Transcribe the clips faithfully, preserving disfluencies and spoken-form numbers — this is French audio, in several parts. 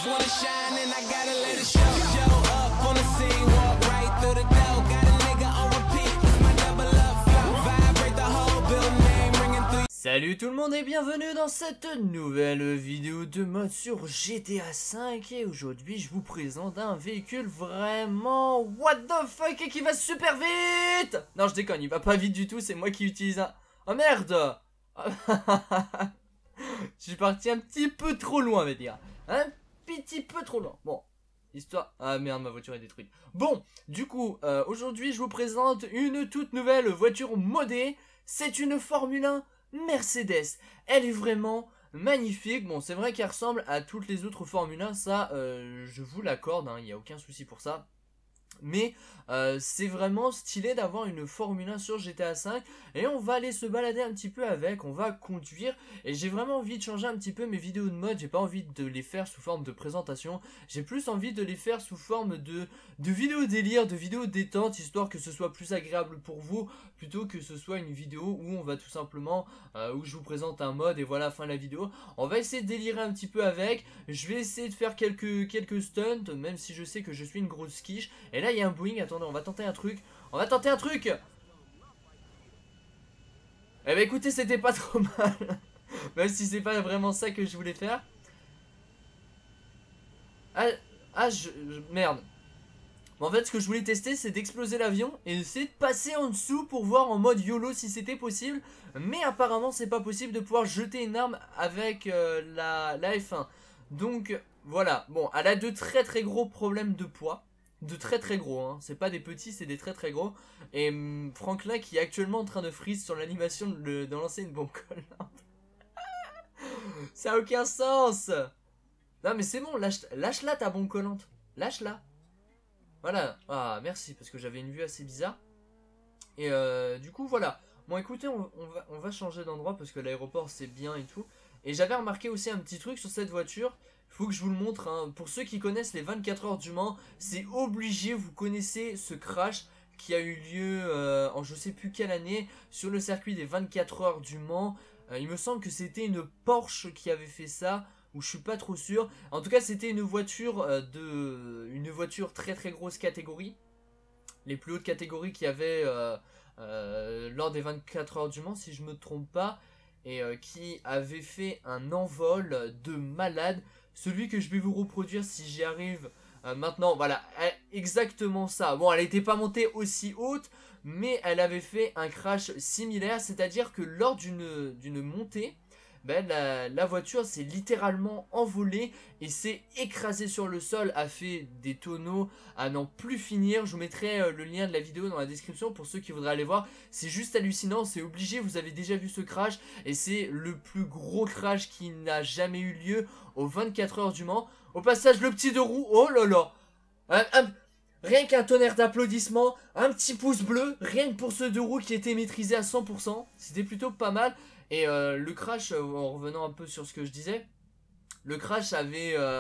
Salut tout le monde et bienvenue dans cette nouvelle vidéo de mode sur G T A cinq. Et aujourd'hui je vous présente un véhicule vraiment what the fuck et qui va super vite. Non je déconne, il va pas vite du tout, c'est moi qui utilise un... Oh merde. Je suis parti un petit peu trop loin, on va dire. Un petit peu trop loin. Bon, histoire... Ah merde, ma voiture est détruite. Bon, du coup, euh, aujourd'hui je vous présente une toute nouvelle voiture modée. C'est une Formule un Mercedes. Elle est vraiment magnifique. Bon, c'est vrai qu'elle ressemble à toutes les autres Formule un. Ça, euh, je vous l'accorde, hein, il n'y a aucun souci pour ça. Mais euh, c'est vraiment stylé d'avoir une Formule un sur G T A cinq. Et on va aller se balader un petit peu avec. On va conduire. Et j'ai vraiment envie de changer un petit peu mes vidéos de mode. J'ai pas envie de les faire sous forme de présentation. J'ai plus envie de les faire sous forme de, de vidéos délire, de vidéos détente. Histoire que ce soit plus agréable pour vous. Plutôt que ce soit une vidéo où on va tout simplement... Euh, où je vous présente un mode et voilà, fin de la vidéo. On va essayer de délirer un petit peu avec. Je vais essayer de faire quelques, quelques stunts. Même si je sais que je suis une grosse quiche. Et là il y a un Boeing, attendez, on va tenter un truc. On va tenter un truc. Eh ben écoutez, c'était pas trop mal. Même si c'est pas vraiment ça que je voulais faire. Ah, ah je, je merde. Bon, en fait ce que je voulais tester c'est d'exploser l'avion et essayer de passer en dessous pour voir en mode YOLO si c'était possible. Mais apparemment c'est pas possible de pouvoir jeter une arme avec euh, la, la F un. Donc voilà, bon, elle a de très très gros problèmes de poids. De très très gros, hein. C'est pas des petits, c'est des très très gros. Et hum, Franklin qui est actuellement en train de freeze sur l'animation de, de lancer une bombe collante. Ça a aucun sens. Non mais c'est bon, lâche, lâche là ta bombe collante. Lâche là. Voilà, ah merci parce que j'avais une vue assez bizarre. Et euh, du coup voilà. Bon écoutez, on, on, va, on va changer d'endroit parce que l'aéroport c'est bien et tout. Et j'avais remarqué aussi un petit truc sur cette voiture. Faut que je vous le montre, hein. Pour ceux qui connaissent les vingt-quatre heures du Mans, c'est obligé, vous connaissez ce crash qui a eu lieu euh, en je sais plus quelle année sur le circuit des vingt-quatre heures du Mans. Euh, il me semble que c'était une Porsche qui avait fait ça, ou je suis pas trop sûr. En tout cas, c'était une voiture euh, de, une voiture très très grosse catégorie, les plus hautes catégories qu'il y avait euh, euh, lors des vingt-quatre heures du Mans, si je me trompe pas, et euh, qui avait fait un envol de malade. Celui que je vais vous reproduire si j'y arrive euh, maintenant, voilà, exactement ça. Bon, elle n'était pas montée aussi haute, mais elle avait fait un crash similaire, c'est-à-dire que lors d'une d'une montée, ben, la, la voiture s'est littéralement envolée et s'est écrasée sur le sol, a fait des tonneaux à n'en plus finir. Je vous mettrai euh, le lien de la vidéo dans la description pour ceux qui voudraient aller voir. C'est juste hallucinant, c'est obligé, vous avez déjà vu ce crash et c'est le plus gros crash qui n'a jamais eu lieu aux vingt-quatre heures du Mans. Au passage, le petit deux roues, oh là là, un, un, rien qu'un tonnerre d'applaudissements, un petit pouce bleu, rien que pour ce deux roues qui était maîtrisé à cent pour cent, c'était plutôt pas mal. Et euh, le crash, euh, en revenant un peu sur ce que je disais, le crash avait, euh,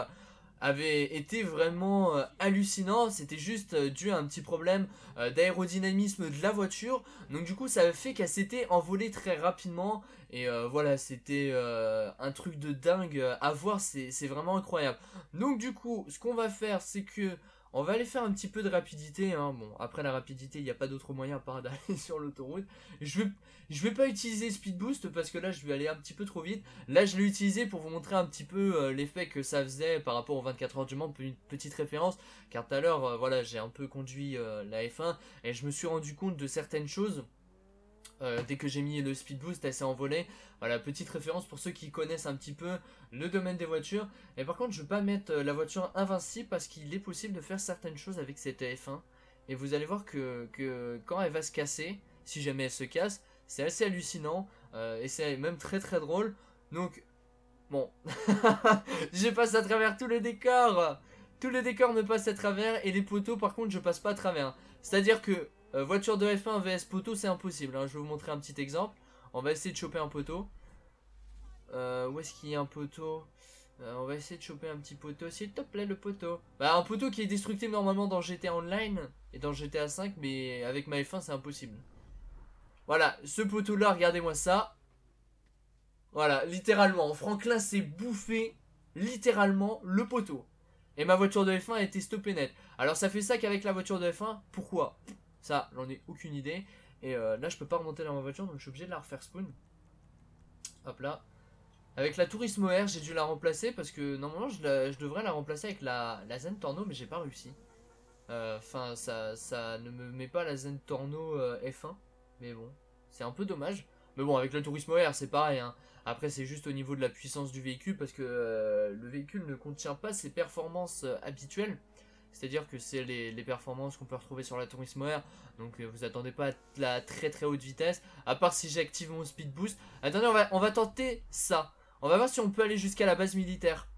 avait été vraiment euh, hallucinant. C'était juste euh, dû à un petit problème euh, d'aérodynamisme de la voiture. Donc du coup ça a fait qu'elle s'était envolée très rapidement. Et euh, voilà, c'était euh, un truc de dingue à voir, c'est vraiment incroyable. Donc du coup, ce qu'on va faire, c'est que... on va aller faire un petit peu de rapidité, hein. Bon, après la rapidité, il n'y a pas d'autre moyen à part d'aller sur l'autoroute. Je vais, je vais pas utiliser Speed Boost parce que là, je vais aller un petit peu trop vite. Là, je l'ai utilisé pour vous montrer un petit peu euh, l'effet que ça faisait par rapport aux vingt-quatre heures du Mans, une petite référence. Car tout à l'heure, euh, voilà, j'ai un peu conduit euh, la F un et je me suis rendu compte de certaines choses. Euh, dès que j'ai mis le speed boost, elle s'est envolée. Voilà, petite référence pour ceux qui connaissent un petit peu le domaine des voitures. Et par contre, je ne vais pas mettre la voiture invincible parce qu'il est possible de faire certaines choses avec cette F un. Et vous allez voir que, que quand elle va se casser, si jamais elle se casse, c'est assez hallucinant. Euh, et c'est même très très drôle. Donc, bon, je passe à travers tous les décors. Tous les décors me passent à travers. Et les poteaux, par contre, je passe pas à travers. C'est-à-dire que Euh, voiture de F un vs poteau, c'est impossible, hein. Je vais vous montrer un petit exemple. On va essayer de choper un poteau. Euh, où est-ce qu'il y a un poteau? euh, On va essayer de choper un petit poteau. S'il te plaît, le poteau. Bah, un poteau qui est destructible normalement dans G T A Online et dans G T A cinq, mais avec ma F un, c'est impossible. Voilà, ce poteau-là, regardez-moi ça. Voilà, littéralement, Franklin s'est bouffé littéralement le poteau. Et ma voiture de F un a été stoppée net. Alors ça fait ça qu'avec la voiture de F un, pourquoi? Ça, j'en ai aucune idée. Et euh, là je peux pas remonter dans ma voiture, donc je suis obligé de la refaire spawn. Hop là. Avec la Turismo R, j'ai dû la remplacer parce que normalement je, la, je devrais la remplacer avec la, la Zen Torno, mais j'ai pas réussi. Enfin, euh, ça, ça ne me met pas la Zen Torno euh, F un. Mais bon, c'est un peu dommage. Mais bon, avec la Turismo R, c'est pareil. Hein. Après, c'est juste au niveau de la puissance du véhicule parce que euh, le véhicule ne contient pas ses performances euh, habituelles. C'est-à-dire que c'est les, les performances qu'on peut retrouver sur la Turismo R. Donc, euh, vous attendez pas à la très très haute vitesse. À part si j'active mon speed boost. Attendez, on va, on va tenter ça. On va voir si on peut aller jusqu'à la base militaire.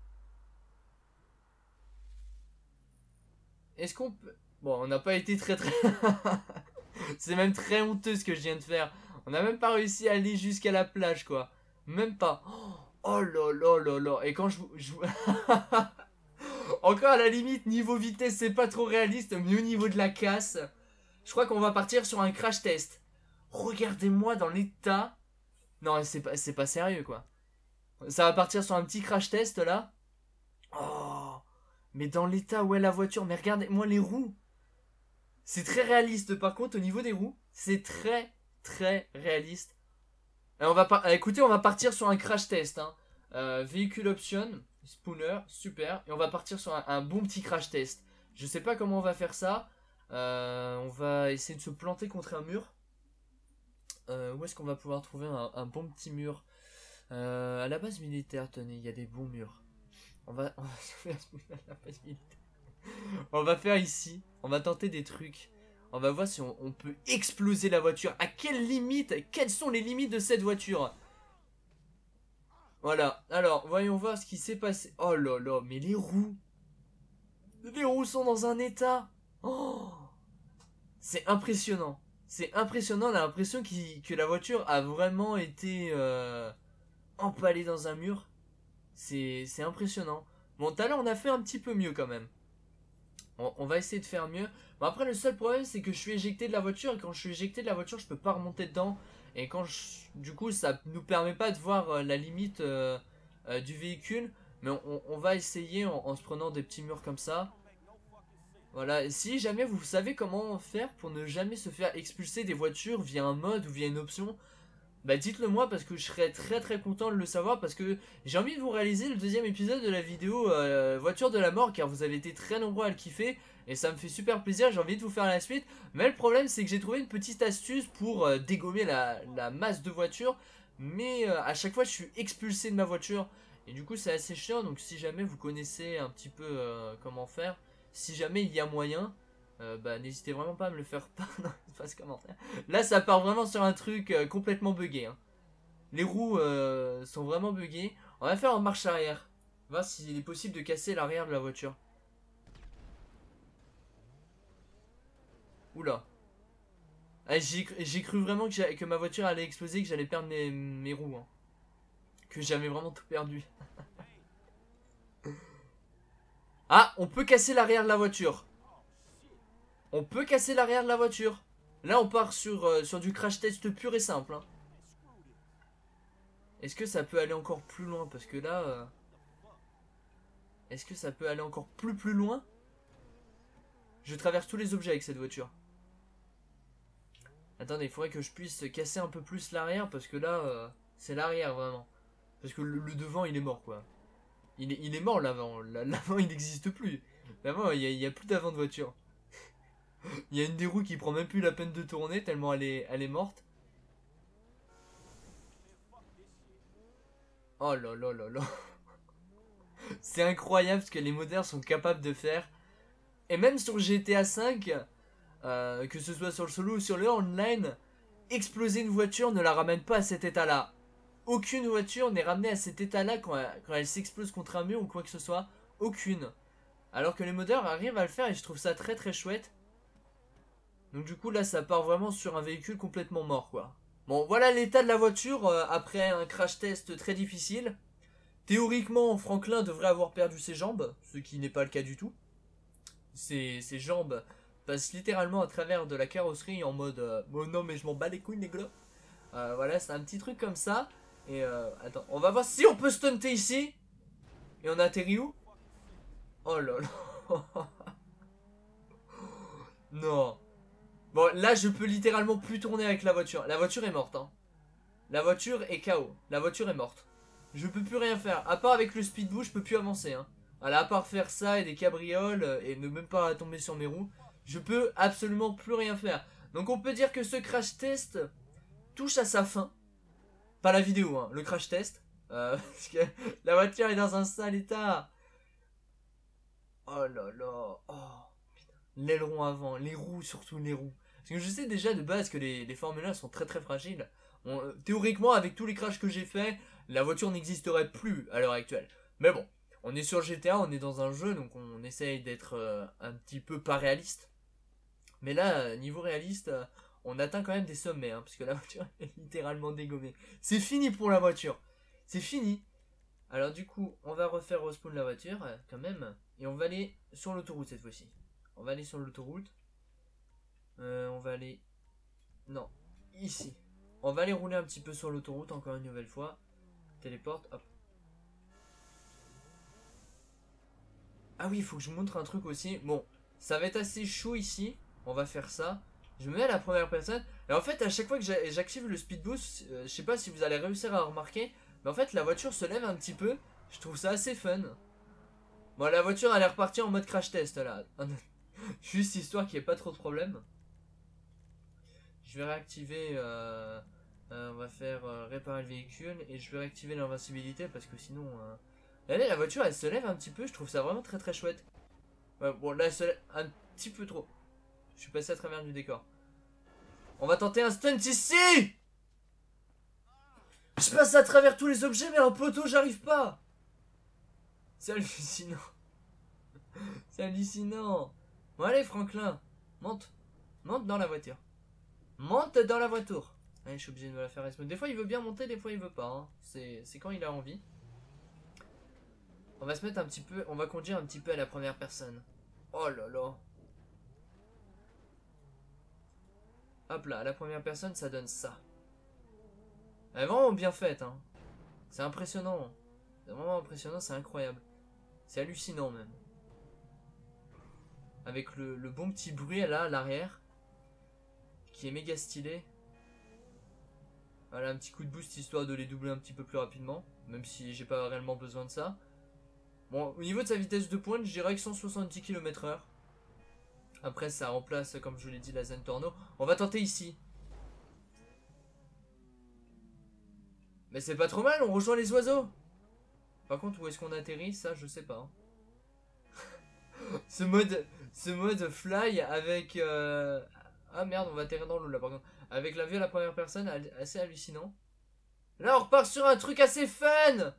Est-ce qu'on peut... Bon, on n'a pas été très très... C'est même très honteux ce que je viens de faire. On n'a même pas réussi à aller jusqu'à la plage, quoi. Même pas. Oh là là là là. Et quand je... je... Encore à la limite, niveau vitesse, c'est pas trop réaliste. Mais au niveau de la casse, je crois qu'on va partir sur un crash test. Regardez-moi dans l'état. Non, c'est pas, c'est pas sérieux, quoi. Ça va partir sur un petit crash test, là. Oh, mais dans l'état où est la voiture. Mais regardez-moi les roues. C'est très réaliste. Par contre, au niveau des roues, c'est très, très réaliste. Et on va pas... Écoutez, on va partir sur un crash test. Hein. Euh, véhicule option, spooner, super. Et on va partir sur un, un bon petit crash test. Je sais pas comment on va faire ça. Euh, on va essayer de se planter contre un mur. Euh, où est-ce qu'on va pouvoir trouver un, un bon petit mur? Euh, à la base militaire, tenez, il y a des bons murs. On va, on va faire la base militaire. On va faire ici. On va tenter des trucs. On va voir si on, on peut exploser la voiture. À quelle limite? Quelles sont les limites de cette voiture? Voilà. Alors, voyons voir ce qui s'est passé. Oh là là, mais les roues. Les roues sont dans un état. Oh, c'est impressionnant. C'est impressionnant. On a l'impression que la voiture a vraiment été... Euh, empalé dans un mur. C'est impressionnant. Bon, tout à l'heure, on a fait un petit peu mieux quand même. On, on va essayer de faire mieux. Bon, après, le seul problème, c'est que je suis éjecté de la voiture. Et quand je suis éjecté de la voiture, je peux pas remonter dedans. Et quand je... Du coup, ça nous permet pas de voir euh, la limite euh, euh, du véhicule. Mais on, on va essayer en, en se prenant des petits murs comme ça. Voilà. Et si jamais vous savez comment faire pour ne jamais se faire expulser des voitures via un mode ou via une option, bah dites-le moi parce que je serais très très content de le savoir parce que j'ai envie de vous réaliser le deuxième épisode de la vidéo euh, voiture de la mort car vous avez été très nombreux à le kiffer et ça me fait super plaisir, j'ai envie de vous faire la suite. Mais le problème c'est que j'ai trouvé une petite astuce pour euh, dégommer la, la masse de voitures, mais euh, à chaque fois je suis expulsé de ma voiture et du coup c'est assez chiant. Donc si jamais vous connaissez un petit peu euh, comment faire, si jamais il y a moyen, Euh, bah n'hésitez vraiment pas à me le faire part dans l'espace commentaire. Là ça part vraiment sur un truc euh, complètement buggé hein. Les roues euh, sont vraiment buggées. On va faire en marche arrière, voir s'il est possible de casser l'arrière de la voiture. Oula, ah, j'ai cru vraiment que, que ma voiture allait exploser, que j'allais perdre mes, mes roues hein. Que j'avais vraiment tout perdu. Ah, on peut casser l'arrière de la voiture. On peut casser l'arrière de la voiture. Là on part sur, euh, sur du crash test pur et simple hein. Est-ce que ça peut aller encore plus loin? Parce que là euh... est-ce que ça peut aller encore plus plus loin? Je traverse tous les objets avec cette voiture. Attendez, il faudrait que je puisse casser un peu plus l'arrière. Parce que là euh, c'est l'arrière vraiment. Parce que le, le devant il est mort quoi. Il est, il est mort l'avant. L'avant il n'existe plus. L'avant il n'y a, a plus d'avant de voiture. Il y a une des roues qui prend même plus la peine de tourner tellement elle est, elle est morte. Oh là là là là. C'est incroyable ce que les modeurs sont capables de faire. Et même sur G T A cinq, euh, que ce soit sur le solo ou sur le online, exploser une voiture ne la ramène pas à cet état-là. Aucune voiture n'est ramenée à cet état-là quand elle, quand elle s'explose contre un mur ou quoi que ce soit. Aucune. Alors que les modeurs arrivent à le faire et je trouve ça très très chouette. Donc du coup là ça part vraiment sur un véhicule complètement mort quoi. Bon voilà l'état de la voiture euh, après un crash test très difficile. Théoriquement Franklin devrait avoir perdu ses jambes, ce qui n'est pas le cas du tout. Ses, ses jambes passent littéralement à travers de la carrosserie en mode euh, oh non mais je m'en bats les couilles les gars. Euh, voilà c'est un petit truc comme ça. Et euh, attends on va voir si on peut stunter ici. Et on atterrit où? Oh là là. Non. Bon, là, je peux littéralement plus tourner avec la voiture. La voiture est morte, hein. La voiture est K O. La voiture est morte. Je peux plus rien faire. À part avec le speed boost, je peux plus avancer, hein. Voilà, à part faire ça et des cabrioles et ne même pas tomber sur mes roues, je peux absolument plus rien faire. Donc on peut dire que ce crash test touche à sa fin. Pas la vidéo, hein, le crash test. Euh, parce que la voiture est dans un sale état. Oh là là. Oh, l'aileron avant, les roues, surtout les roues. Parce que je sais déjà de base que les, les Formule un sont très très fragiles. Bon, euh, théoriquement, avec tous les crashs que j'ai fait, la voiture n'existerait plus à l'heure actuelle. Mais bon, on est sur G T A, on est dans un jeu, donc on essaye d'être euh, un petit peu pas réaliste. Mais là, niveau réaliste, euh, on atteint quand même des sommets, hein, parce que la voiture est littéralement dégommée. C'est fini pour la voiture. C'est fini. Alors du coup, on va refaire respawn la voiture, euh, quand même. Et on va aller sur l'autoroute cette fois-ci. On va aller sur l'autoroute. Euh, on va aller... Non, ici. On va aller rouler un petit peu sur l'autoroute, encore une nouvelle fois. Téléporte, hop. Ah oui, il faut que je vous montre un truc aussi. Bon, ça va être assez chaud ici. On va faire ça. Je me mets à la première personne. Et en fait, à chaque fois que j'active le speed boost, euh, je sais pas si vous allez réussir à remarquer, mais en fait, la voiture se lève un petit peu. Je trouve ça assez fun. Bon, la voiture, elle est repartie en mode crash test, là. Juste histoire qu'il n'y ait pas trop de problèmes. Je vais réactiver... Euh, euh, on va faire euh, réparer le véhicule. Et je vais réactiver l'invincibilité parce que sinon... Euh... Allez, la voiture, elle se lève un petit peu. Je trouve ça vraiment très très chouette. Ouais, bon, là, elle se lève un petit peu trop. Je suis passé à travers du décor. On va tenter un stunt ici. Je passe à travers tous les objets, mais un poteau, j'arrive pas. C'est hallucinant. C'est hallucinant. Bon, allez, Franklin. Monte. Monte dans la voiture. Monte dans la voiture. Allez, je suis obligé de me la faire respawn. Des fois, il veut bien monter, des fois, il veut pas. Hein. C'est quand il a envie. On va se mettre un petit peu... On va conduire un petit peu à la première personne. Oh là là. Hop là, à la première personne, ça donne ça. Elle est vraiment bien faite, hein. C'est impressionnant. C'est vraiment impressionnant, c'est incroyable. C'est hallucinant, même. Avec le, le bon petit bruit, là, à l'arrière. Qui est méga stylé. Voilà, un petit coup de boost, histoire de les doubler un petit peu plus rapidement. Même si j'ai pas réellement besoin de ça. Bon, au niveau de sa vitesse de pointe, je dirais que cent soixante-dix kilomètres heure. Après, ça remplace, comme je vous l'ai dit, la Zentorno. On va tenter ici. Mais c'est pas trop mal, on rejoint les oiseaux. Par contre, où est-ce qu'on atterrit? Ça, je sais pas. Hein. ce mode ce mode fly avec... Euh... Ah merde, on va atterrir dans l'eau là, par contre. Avec la vue à la première personne, assez hallucinant. Là, on repart sur un truc assez fun.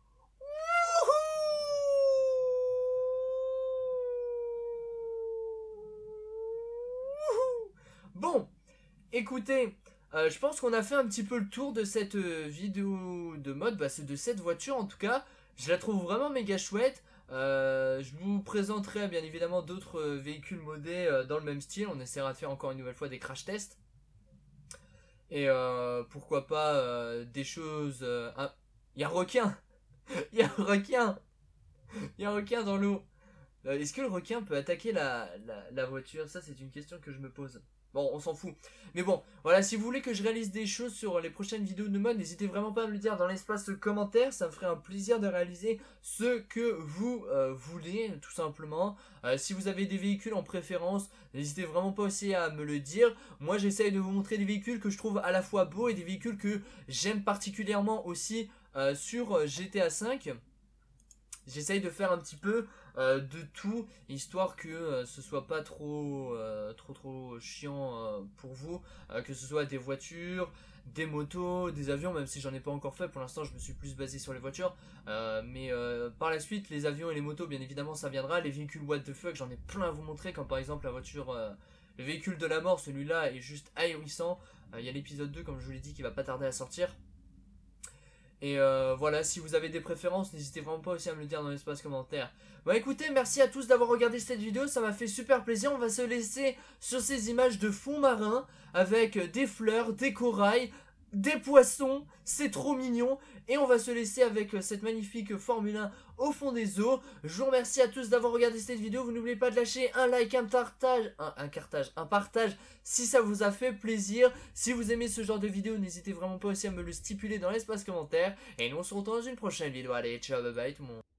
Bon, écoutez, euh, je pense qu'on a fait un petit peu le tour de cette euh, vidéo de mode, bah, c'est de cette voiture en tout cas. Je la trouve vraiment méga chouette. Euh, je vous présenterai bien évidemment d'autres euh, véhicules modés euh, dans le même style. On essaiera de faire encore une nouvelle fois des crash tests. Et euh, pourquoi pas euh, des choses... Il euh, un... y a un requin. Il y a un requin. Il y a un requin dans l'eau. Euh, Est-ce que le requin peut attaquer la, la, la voiture? Ça, c'est une question que je me pose. Bon, on s'en fout. Mais bon, voilà, si vous voulez que je réalise des choses sur les prochaines vidéos de mode, n'hésitez vraiment pas à me le dire dans l'espace commentaire. Ça me ferait un plaisir de réaliser ce que vous euh, voulez, tout simplement. Euh, si vous avez des véhicules en préférence, n'hésitez vraiment pas aussi à me le dire. Moi, j'essaye de vous montrer des véhicules que je trouve à la fois beaux et des véhicules que j'aime particulièrement aussi euh, sur G T A cinq. J'essaye de faire un petit peu euh, de tout, histoire que euh, ce soit pas trop euh, trop trop chiant euh, pour vous, euh, que ce soit des voitures, des motos, des avions, même si j'en ai pas encore fait. Pour l'instant, je me suis plus basé sur les voitures, euh, mais euh, par la suite, les avions et les motos, bien évidemment, ça viendra. Les véhicules what the fuck, j'en ai plein à vous montrer, comme par exemple la voiture, euh, le véhicule de la mort. Celui-là est juste ahurissant. Il euh, y a l'épisode deux, comme je vous l'ai dit, qui va pas tarder à sortir. Et euh, voilà, si vous avez des préférences, n'hésitez vraiment pas aussi à me le dire dans l'espace commentaire. Bon écoutez, merci à tous d'avoir regardé cette vidéo, ça m'a fait super plaisir. On va se laisser sur ces images de fond marin avec des fleurs, des corails, des poissons, c'est trop mignon. Et on va se laisser avec cette magnifique Formule un au fond des eaux. Je vous remercie à tous d'avoir regardé cette vidéo. Vous n'oubliez pas de lâcher un like, un partage, un, un partage, un partage si ça vous a fait plaisir. Si vous aimez ce genre de vidéo, n'hésitez vraiment pas aussi à me le stipuler dans l'espace commentaire. Et nous on se retrouve dans une prochaine vidéo. Allez, ciao, bye bye tout le monde.